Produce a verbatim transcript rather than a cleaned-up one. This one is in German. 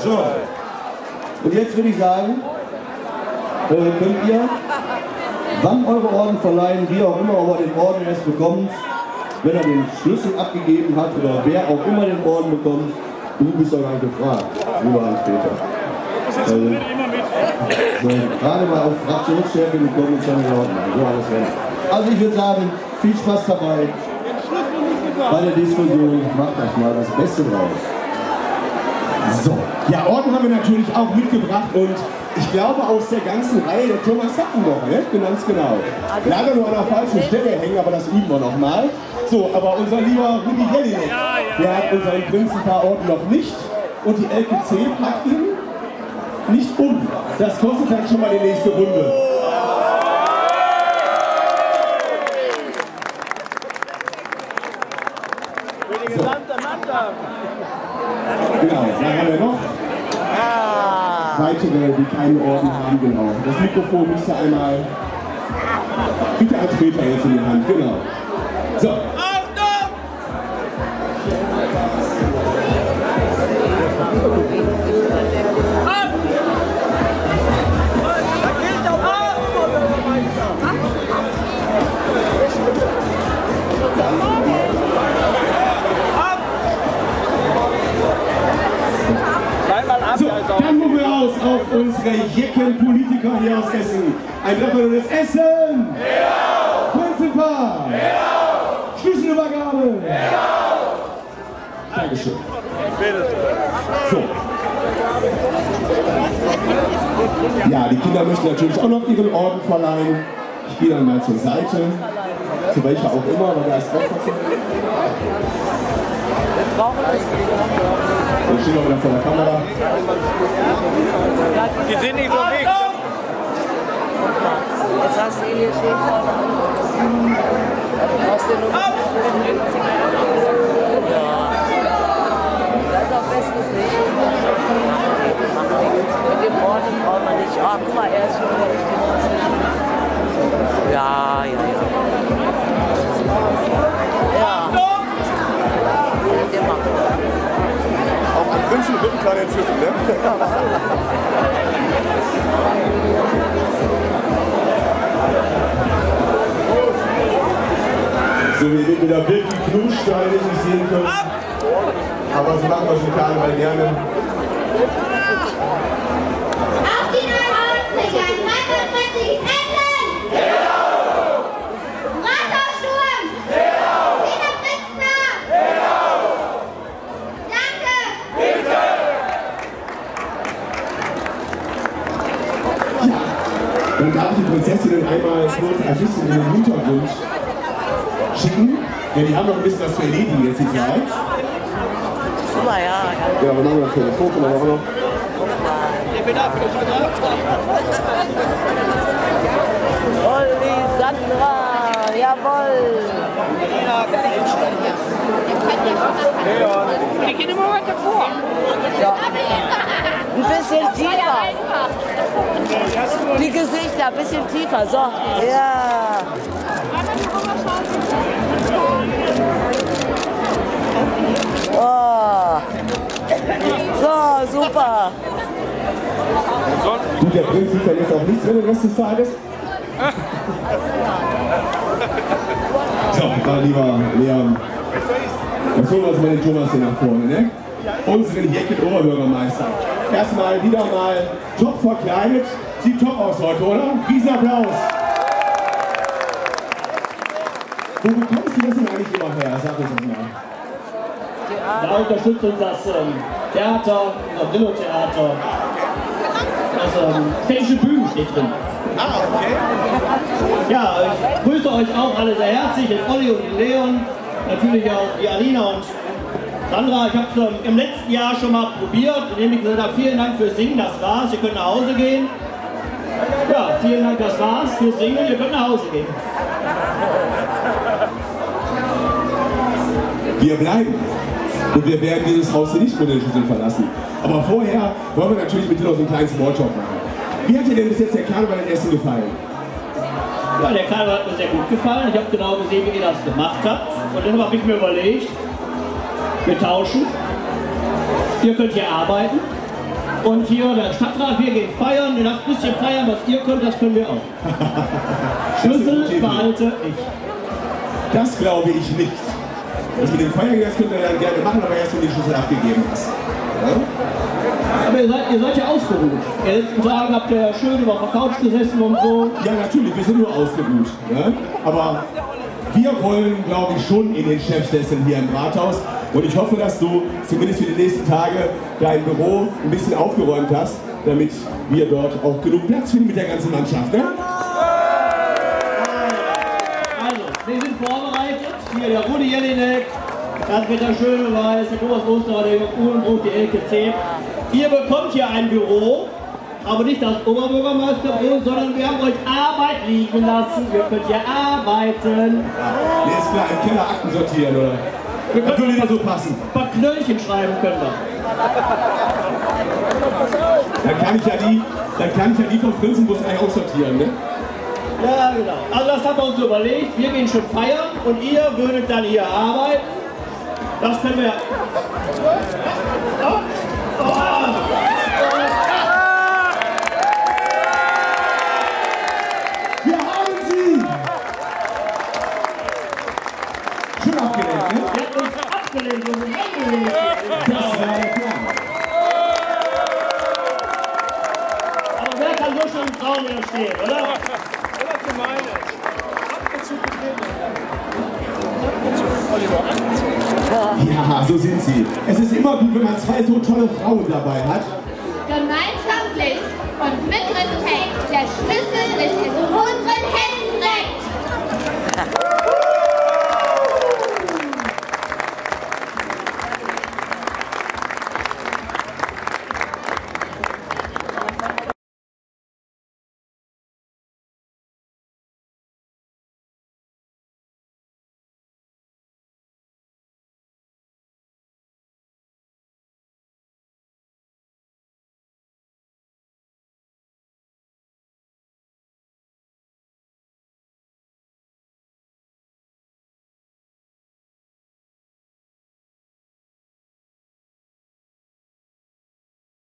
So. Und jetzt würde ich sagen, äh, könnt ihr, wann eure Orden verleihen, wie auch immer, ob er den Orden erst bekommt, wenn er den Schlüssel abgegeben hat oder wer auch immer den Orden bekommt, du bist doch gar nicht gefragt, lieber Hans-Peter. Also, so, gerade mal auf Fraktionsstärke gekommen und schon in Ordnung. So alles recht. Also ich würde sagen, viel Spaß dabei bei der Diskussion. Macht euch mal das Beste draus. So, ja, Orden haben wir natürlich auch mitgebracht und ich glaube aus der ganzen Reihe, der Thomas hat ihn noch, ne? Ganz genau. Leider nur an der falschen Stelle hängen, aber das üben wir noch mal. So, aber unser lieber Rudi Jelinek, der hat unseren Prinzenpaar-Orden noch nicht und die L K C packt ihn nicht um. Das kostet dann schon mal die nächste Runde. So. Genau, dann haben wir noch weitere, die keinen Orden haben, genau. Das Mikrofon müsste einmal bitte als Peter jetzt in die Hand, genau. So. So, dann gucken wir aus auf unsere Jecken-Politiker hier aus Essen. Ein Treffer des Essen! Ja! Prinzenpaar! Ja! Schlüsselübergabe! Ja! Dankeschön. So. Ja, die Kinder möchten natürlich auch noch ihren Orden verleihen. Ich gehe dann mal zur Seite, zu welcher auch immer, weil da ist drauf. Wir stehen auch wieder vor der Kamera. Die sind nicht so weg. Jetzt hast du ihn hier stehen vorne. Aus den Nummer. Ja. Das ist auch bestes nicht. Mit dem Orden braucht man nicht. Oh, guck mal, er ist schon wieder richtig. Ja, ja, ja. Ja. Der macht. Auch am Prinzen Rücken kann entzünden, ne? So, wir sind mit der wilden Knutsteine nicht sehen können. Aber sie machen wir schon Karneval gerne. Auf die neuen Ausblicker, dreiunddreißig Essen! Genau! Rathaussturm! Genau! Peter Pritzner! Genau! Danke! Bitte! Ja, dann darf ich die Prinzessin einmal kurz ein bisschen in den Hintergrund schicken. Ja, die haben noch ein bisschen was zu erledigen jetzt die Zeit. Guck mal, ja. Ja, wir machen das für das Foto noch. Olli Sandra, jawohl. Die gehen immer weiter vor. Ja. Ein bisschen tiefer. Die Gesichter, ein bisschen tiefer. So, ja. Oh. So, super. Gut, der Prinz sieht dann jetzt auch nichts mehr den Rest des Tages. So, mein lieber Leon. Jetzt holen wir uns mal den Thomas hier nach vorne, ne? Unseren Jecken-Oberbürgermeister. Erstmal wieder mal top verkleidet. Sieht top aus heute, oder? Riesenapplaus. Wo bekommst du das denn eigentlich immer her? Sag uns das mal. Da unterstützt uns das ähm, Theater, unser Brillo-Theater. Das ähm, städtische Bühnen steht drin. Ah, okay. Ja, ich grüße euch auch alle sehr herzlich, den Olli und den Leon, natürlich auch die Alina und Sandra. Ich habe es ähm, im letzten Jahr schon mal probiert, indem ich gesagt habe, vielen Dank fürs Singen, das war's, ihr könnt nach Hause gehen. Ja, vielen Dank, das war's, fürs Singen, ihr könnt nach Hause gehen. Wir bleiben. Und wir werden dieses Haus hier nicht mit den Schüsseln verlassen. Aber vorher wollen wir natürlich mit dir noch so einen kleinen Smalltalk machen. Wie hat dir denn bis jetzt der Karneval in Essen gefallen? Ja, der Karneval hat mir sehr gut gefallen. Ich habe genau gesehen, wie ihr das gemacht habt. Und dann habe ich mir überlegt, wir tauschen. Ihr könnt hier arbeiten. Und hier der Stadtrat, wir gehen feiern. Das bisschen feiern, was ihr könnt, das können wir auch. Schlüssel behalte ich. Das glaube ich nicht. Das mit dem Feiern, das könnt ihr dann gerne machen, aber erst, wenn du die Schlüssel abgegeben hast. Ja? Aber ihr seid, ihr seid ja ausgeruht. In den letzten Tagen habt ihr ja schön über der Couch gesessen und so. Ja, natürlich, wir sind nur ausgeruht. Ne? Aber wir wollen, glaube ich, schon in den Chefsesseln hier im Rathaus. Und ich hoffe, dass du zumindest für die nächsten Tage dein Büro ein bisschen aufgeräumt hast, damit wir dort auch genug Platz finden mit der ganzen Mannschaft. Ne? Also, wir sind vorbereitet. Hier der Rudi Jelinek, Hans-Peter Schöneweiß, der Thomas Oster, der Jörg Uhlenbruch, die Elke Zehn. Ihr bekommt hier ein Büro, aber nicht das Oberbürgermeisterbüro, sondern wir haben euch Arbeit liegen lassen. Ihr könnt hier arbeiten. Nee, ist klar, im Keller Akten sortieren, oder? Wir Das würde können dir so passen. ein paar Knöllchen schreiben können wir. Dann kann ich ja die, dann kann ich ja die vom Prinzenbus eigentlich aussortieren, ne? Ja, genau. Also das haben wir uns überlegt. Wir gehen schon feiern und ihr würdet dann hier arbeiten. Das können wir. Oh. Oh. Wir haben sie! Schön abgelenkt, ne? Ihr habt uns abgelenkt und angelegt. Das war der Plan. Aber wer kann so schon im Traum wieder stehen, oder? Ja, so sind sie. Es ist immer gut, wenn man zwei so tolle Frauen dabei hat.